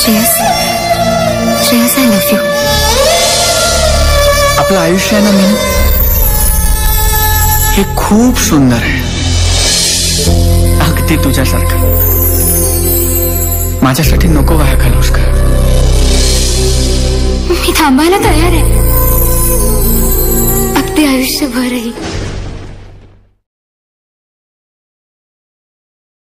Shreyas I love you. आपलं आयुष्य आहे ना मीनू, हे खूप सुंदर आहे, अगदी तुझ्यासारखं. माझ्यासाठी नको वाया घालवूस का? मी थांबायला तयार आहे, अगदी आयुष्यभरही.